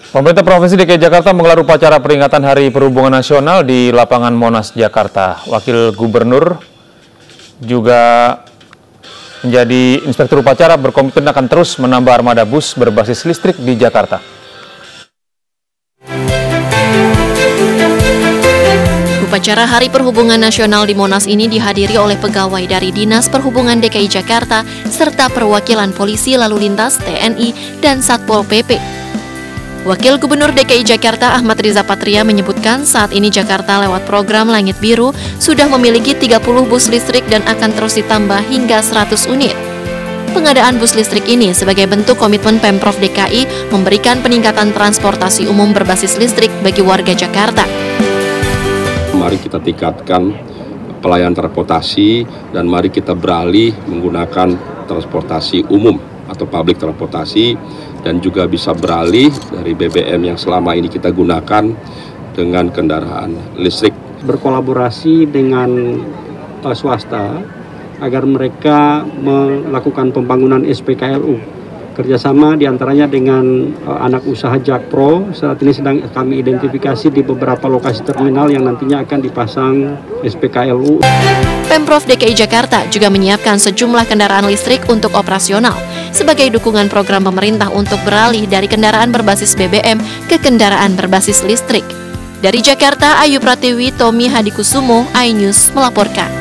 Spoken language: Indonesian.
Pemerintah Provinsi DKI Jakarta menggelar upacara peringatan Hari Perhubungan Nasional di lapangan Monas, Jakarta. Wakil Gubernur juga menjadi inspektur upacara berkomitmen akan terus menambah armada bus berbasis listrik di Jakarta. Upacara Hari Perhubungan Nasional di Monas ini dihadiri oleh pegawai dari Dinas Perhubungan DKI Jakarta serta perwakilan polisi lalu lintas, TNI, dan Satpol PP. Wakil Gubernur DKI Jakarta Ahmad Riza Patria menyebutkan saat ini Jakarta lewat program Langit Biru sudah memiliki 30 bus listrik dan akan terus ditambah hingga 100 unit. Pengadaan bus listrik ini sebagai bentuk komitmen Pemprov DKI memberikan peningkatan transportasi umum berbasis listrik bagi warga Jakarta. Mari kita tingkatkan pelayanan transportasi dan mari kita beralih menggunakan transportasi umum atau public transportasi dan juga bisa beralih dari BBM yang selama ini kita gunakan dengan kendaraan listrik. Berkolaborasi dengan swasta agar mereka melakukan pembangunan SPKLU. Kerjasama diantaranya dengan anak usaha Jakpro, saat ini sedang kami identifikasi di beberapa lokasi terminal yang nantinya akan dipasang SPKLU. Pemprov DKI Jakarta juga menyiapkan sejumlah kendaraan listrik untuk operasional sebagai dukungan program pemerintah untuk beralih dari kendaraan berbasis BBM ke kendaraan berbasis listrik. Dari Jakarta, Ayu Pratiwi, Tommy Hadikusumo, iNews melaporkan.